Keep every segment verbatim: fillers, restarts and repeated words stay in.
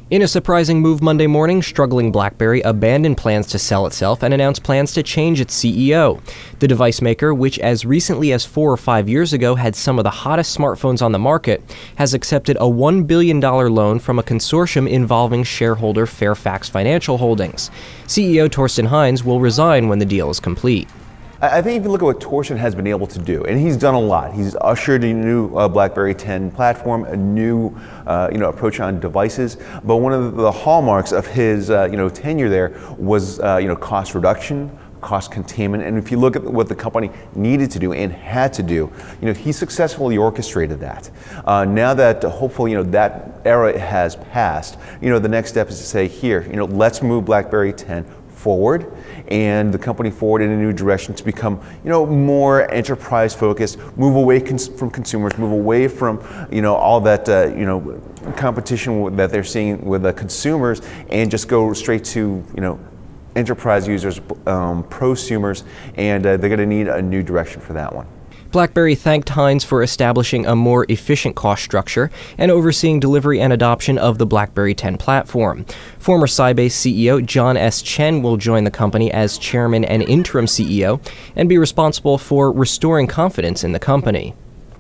In a surprising move Monday morning, struggling BlackBerry abandoned plans to sell itself and announced plans to change its C E O. The device maker, which as recently as four or five years ago had some of the hottest smartphones on the market, has accepted a one billion dollars loan from a consortium involving shareholder Fairfax Financial Holdings. C E O Torsten Heinz will resign when the deal is complete. I think if you look at what Torsten has been able to do, and he's done a lot. He's ushered a new uh, BlackBerry ten platform, a new uh, you know, approach on devices. But one of the hallmarks of his uh, you know, tenure there was uh, you know, cost reduction, cost containment. And if you look at what the company needed to do and had to do, you know, he successfully orchestrated that. Uh, now that uh, hopefully you know, that era has passed, you know, the next step is to say, here, you know, let's move BlackBerry ten forward and the company forward in a new direction to become, you know, more enterprise focused, move away cons from consumers, move away from, you know, all that, uh, you know, competition that they're seeing with the consumers, and just go straight to, you know, enterprise users, um, prosumers, and uh, they're going to need a new direction for that one. BlackBerry thanked Heinz for establishing a more efficient cost structure and overseeing delivery and adoption of the BlackBerry ten platform. Former Sybase C E O John S. Chen will join the company as chairman and interim C E O and be responsible for restoring confidence in the company.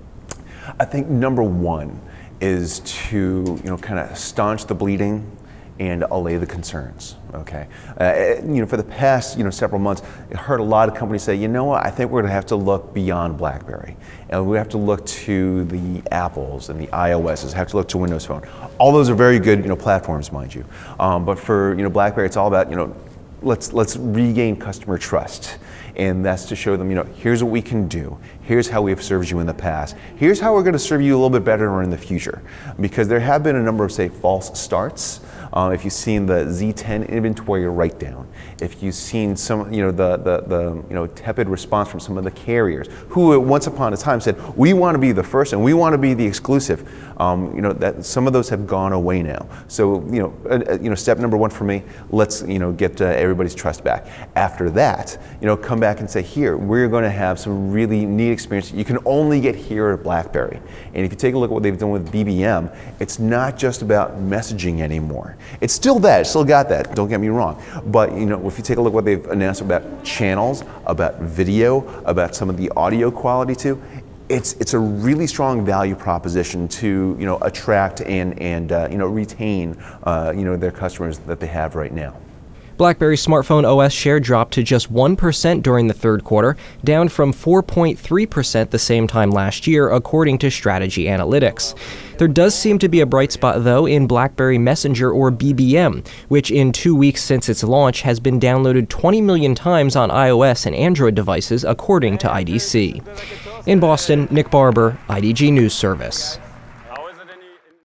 I think number one is to, you know, kind of staunch the bleeding and allay the concerns. Okay, uh, you know, for the past you know several months, I heard a lot of companies say, you know what, I think we're going to have to look beyond BlackBerry, and we have to look to the Apples and the iOSs, have to look to Windows Phone. All those are very good, you know, platforms, mind you. Um, but for you know BlackBerry, it's all about you know, let's let's regain customer trust. And that's to show them, you know, here's what we can do. Here's how we have served you in the past. Here's how we're going to serve you a little bit better in the future. Because there have been a number of, say, false starts. Uh, if you've seen the Z ten inventory write down, if you've seen some, you know, the, the, the you know, tepid response from some of the carriers who once upon a time said, we want to be the first and we want to be the exclusive. Um, you know, that some of those have gone away now. So, you know, uh, you know, step number one for me, let's, you know, get uh, everybody's trust back. After that, you know, come back and say, here, we're going to have some really neat experience you can only get here at BlackBerry. And if you take a look at what they've done with B B M, it's not just about messaging anymore. It's still that, it's still got that, don't get me wrong. But, you know, if you take a look at what they've announced about channels, about video, about some of the audio quality too, It's, it's a really strong value proposition to, you know, attract and, and uh, you know, retain, uh, you know, their customers that they have right now. BlackBerry's smartphone O S share dropped to just one percent during the third quarter, down from four point three percent the same time last year, according to Strategy Analytics. There does seem to be a bright spot, though, in BlackBerry Messenger, or B B M, which in two weeks since its launch has been downloaded twenty million times on iOS and Android devices, according to I D C. In Boston, Nick Barber, I D G News Service.